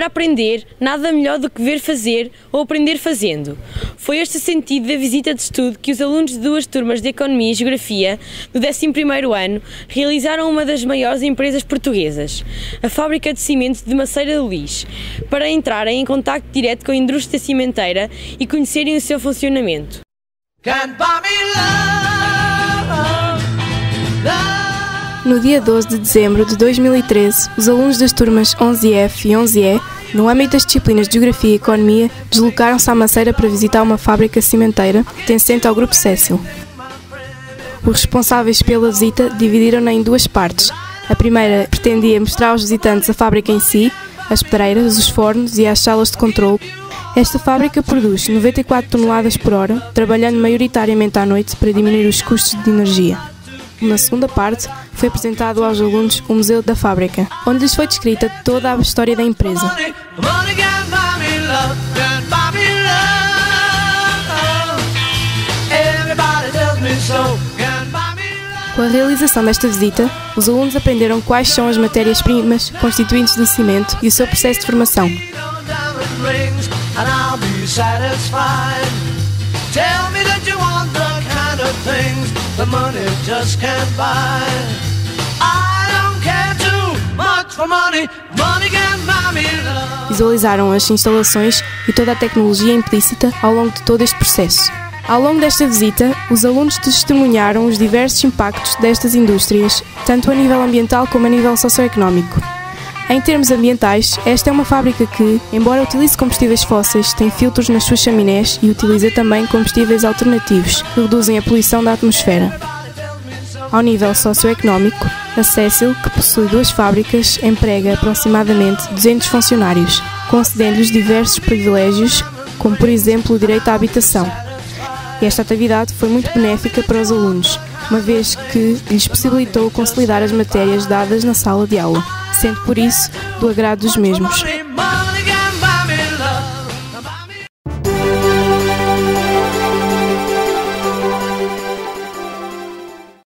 Para aprender, nada melhor do que ver fazer ou aprender fazendo. Foi este o sentido da visita de estudo que os alunos de duas turmas de Economia e Geografia do 11º ano realizaram a uma das maiores empresas portuguesas, a Fábrica de Cimento de Maceira de Lis, para entrarem em contacto direto com a indústria cimenteira e conhecerem o seu funcionamento. No dia 12 de dezembro de 2013, os alunos das turmas 11F e 11E, no âmbito das disciplinas de Geografia e Economia, deslocaram-se à Maceira para visitar uma fábrica cimenteira pertencente ao Grupo Cécil. Os responsáveis pela visita dividiram-na em duas partes. A primeira pretendia mostrar aos visitantes a fábrica em si, as pedreiras, os fornos e as salas de controle. Esta fábrica produz 94 toneladas por hora, trabalhando maioritariamente à noite para diminuir os custos de energia. Na segunda parte, foi apresentado aos alunos o Museu da Fábrica, onde lhes foi descrita toda a história da empresa. Com a realização desta visita, os alunos aprenderam quais são as matérias-primas constituintes do cimento e o seu processo de formação. Visualizaram as instalações e toda a tecnologia implícita ao longo de todo este processo. Ao longo desta visita, os alunos testemunharam os diversos impactos destas indústrias, tanto a nível ambiental como a nível socioeconómico. Em termos ambientais, esta é uma fábrica que, embora utilize combustíveis fósseis, tem filtros nas suas chaminés e utiliza também combustíveis alternativos, que reduzem a poluição da atmosfera. Ao nível socioeconómico, a Cécil, que possui duas fábricas, emprega aproximadamente 200 funcionários, concedendo-lhes diversos privilégios, como por exemplo o direito à habitação. E esta atividade foi muito benéfica para os alunos, uma vez que lhes possibilitou consolidar as matérias dadas na sala de aula, sendo por isso do agrado dos mesmos.